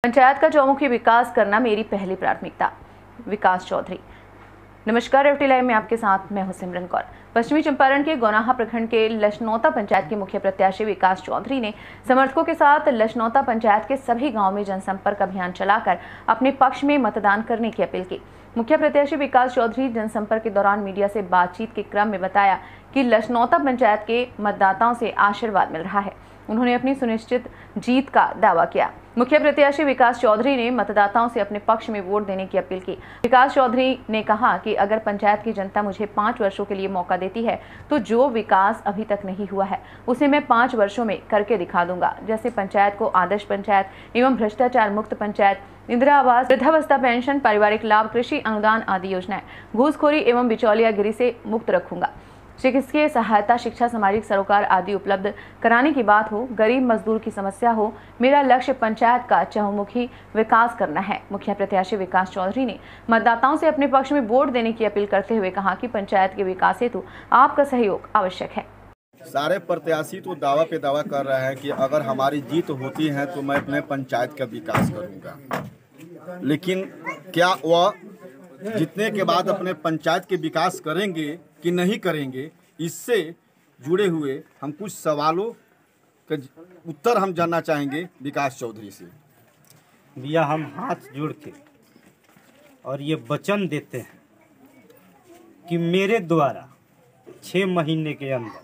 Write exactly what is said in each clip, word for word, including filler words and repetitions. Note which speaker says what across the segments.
Speaker 1: पंचायत का चौमुखी विकास करना मेरी पहली प्राथमिकता। विकास चौधरी। नमस्कार, एफ टी लाइव में आपके साथ मैं हूं सिमरन कौर। पश्चिमी चंपारण के गोनाहा प्रखंड के लशनौता पंचायत के मुखिया प्रत्याशी विकास चौधरी ने समर्थकों के साथ लशनौता पंचायत के सभी गांव में जनसंपर्क अभियान चलाकर अपने पक्ष में मतदान करने की अपील की। मुखिया प्रत्याशी विकास चौधरी जनसंपर्क के दौरान मीडिया से बातचीत के क्रम में बताया कि लशनौता पंचायत के मतदाताओं से आशीर्वाद मिल रहा है। उन्होंने अपनी सुनिश्चित जीत का दावा किया। मुखिया प्रत्याशी विकास चौधरी ने मतदाताओं से अपने पक्ष में वोट देने की अपील की। विकास चौधरी ने कहा कि अगर पंचायत की जनता मुझे पाँच वर्षों के लिए मौका देती है तो जो विकास अभी तक नहीं हुआ है उसे मैं पाँच वर्षों में करके दिखा दूंगा। जैसे पंचायत को आदर्श पंचायत एवं भ्रष्टाचार मुक्त पंचायत, इंदिरा आवास, वृद्धावस्था पेंशन, पारिवारिक लाभ, कृषि अनुदान आदि योजनाएं, घूसखोरी एवं बिचौलियागिरी से मुक्त रखूंगा। चिकित्सीय सहायता, शिक्षा, सामाजिक सरोकार आदि उपलब्ध कराने की बात हो, गरीब मजदूर की समस्या हो, मेरा लक्ष्य पंचायत का चहुमुखी विकास करना है। मुखिया प्रत्याशी विकास चौधरी ने मतदाताओं से अपने पक्ष में वोट देने की अपील करते हुए कहा कि पंचायत के विकास हेतु आपका सहयोग आवश्यक है।
Speaker 2: सारे प्रत्याशी तो दावा पे दावा कर रहे हैं कि अगर हमारी जीत होती है तो मैं अपने पंचायत का विकास करूंगा, लेकिन क्या वह जीतने के बाद अपने पंचायत के विकास करेंगे कि नहीं करेंगे, इससे जुड़े हुए हम कुछ सवालों का उत्तर हम जानना चाहेंगे विकास चौधरी से।
Speaker 3: भैया, हम हाथ जोड़ के और ये वचन देते हैं कि मेरे द्वारा छः महीने के अंदर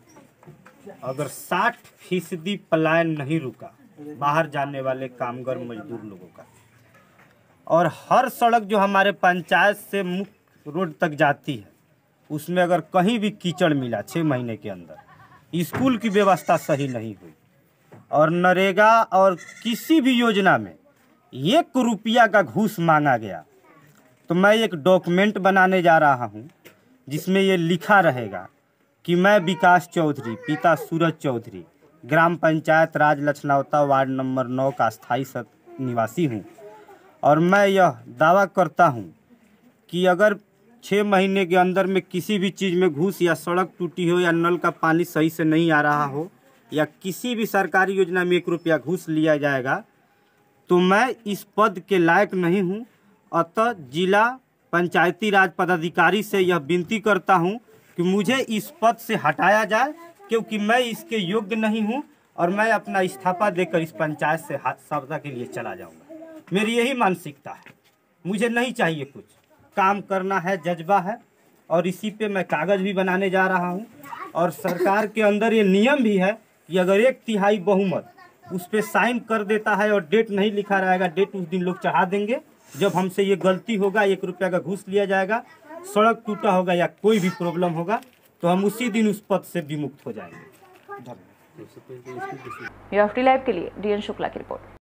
Speaker 3: अगर साठ फीसदी पलायन नहीं रुका बाहर जाने वाले कामगार मजदूर लोगों का, और हर सड़क जो हमारे पंचायत से मुख्य रोड तक जाती है उसमें अगर कहीं भी कीचड़ मिला छः महीने के अंदर, स्कूल की व्यवस्था सही नहीं हुई और नरेगा और किसी भी योजना में एक रुपया का घूस मांगा गया, तो मैं एक डॉक्यूमेंट बनाने जा रहा हूं जिसमें ये लिखा रहेगा कि मैं विकास चौधरी, पिता सूरज चौधरी, ग्राम पंचायत राज लछनौता वार्ड नंबर नौ का स्थायी निवासी हूँ, और मैं यह दावा करता हूँ कि अगर छः महीने के अंदर में किसी भी चीज़ में घूस या सड़क टूटी हो या नल का पानी सही से नहीं आ रहा हो या किसी भी सरकारी योजना में एक रुपया घूस लिया जाएगा तो मैं इस पद के लायक नहीं हूँ। अतः जिला पंचायती राज पदाधिकारी से यह विनती करता हूँ कि मुझे इस पद से हटाया जाए, क्योंकि मैं इसके योग्य नहीं हूँ और मैं अपना इस्तीफा देकर इस पंचायत से सदा के लिए चला जाऊँगा। मेरी यही मानसिकता है, मुझे नहीं चाहिए कुछ, काम करना है, जज्बा है, और इसी पे मैं कागज़ भी बनाने जा रहा हूँ। और सरकार के अंदर ये नियम भी है कि अगर एक तिहाई बहुमत उस पर साइन कर देता है और डेट नहीं लिखा रहेगा, डेट उस दिन लोग चढ़ा देंगे जब हमसे ये गलती होगा, एक रुपया का घूस लिया जाएगा, सड़क टूटा होगा या कोई भी प्रॉब्लम होगा तो हम उसी दिन उस पद से विमुक्त हो जाएंगे।
Speaker 1: एफ टी लाइव के लिए डी एन शुक्ला की रिपोर्ट।